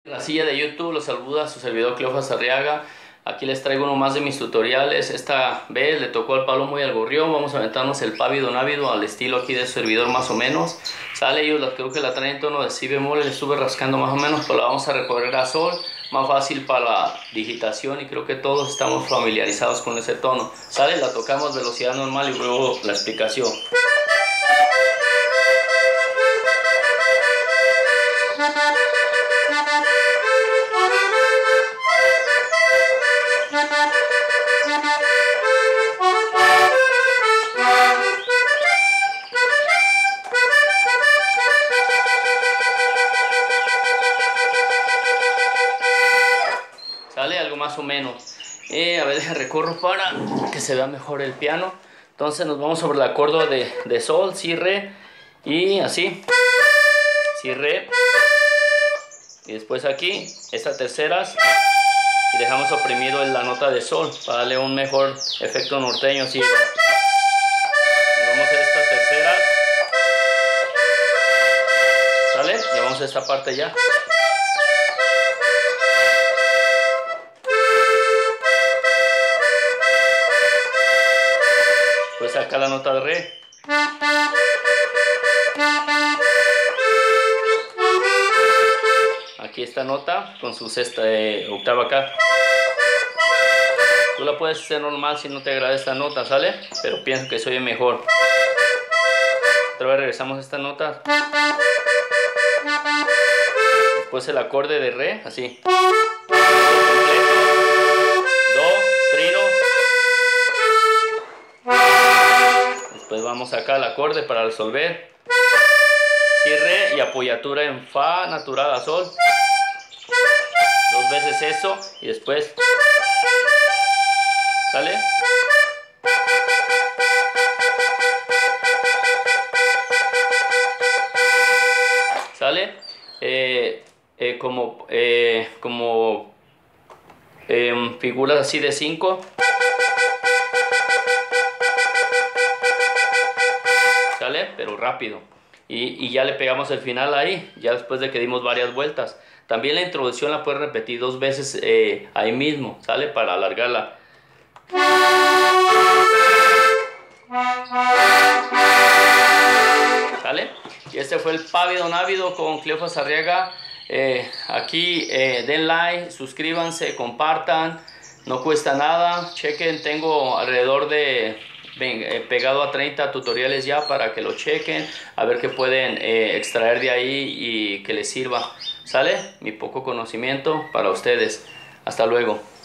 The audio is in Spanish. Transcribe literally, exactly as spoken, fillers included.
La silla de YouTube los saluda su servidor Cleofas Arriaga. Aquí les traigo uno más de mis tutoriales. Esta vez le tocó al palomo y al gorrión. Vamos a aventarnos el pávido návido al estilo aquí de su servidor más o menos. Sale, ellos la, creo que la traen en tono de si bemol, le estuve rascando más o menos, pero la vamos a recorrer a sol. Más fácil para la digitación y creo que todos estamos familiarizados con ese tono. Sale, la tocamos velocidad normal y luego la explicación. Sale algo más o menos. Eh, a ver, recorro para que se vea mejor el piano. Entonces nos vamos sobre el acorde de, de sol, si, re y así. Si, re. Y después aquí, estas terceras. Y dejamos oprimido en la nota de sol para darle un mejor efecto norteño. Así. Nos vamos a estas terceras. ¿Sale? Llevamos a esta parte ya. Pues acá la nota de re. Aquí esta nota con su sexta eh, octava acá. Tú la puedes hacer normal si no te agrada esta nota, ¿sale? Pero pienso que se oye mejor. Otra vez regresamos a esta nota. Después el acorde de re, así. Pues vamos acá al acorde para resolver. Si, re y apoyatura en fa natural a sol. Dos veces eso y después. ¿Sale? ¿Sale? Eh, eh, como eh, como eh, figuras así de cinco. ¿Sale? Pero rápido. Y, y ya le pegamos el final ahí, ya después de que dimos varias vueltas. También la introducción la puedes repetir dos veces eh, ahí mismo, ¿sale? Para alargarla. ¿Sale? Y este fue el pávido návido con Cleofas Arriaga. Eh, aquí eh, den like, suscríbanse, compartan, no cuesta nada. Chequen, tengo alrededor de Ven, eh, pegado a treinta tutoriales ya para que lo chequen, a ver qué pueden eh, extraer de ahí y que les sirva. ¿Sale? Mi poco conocimiento para ustedes. Hasta luego.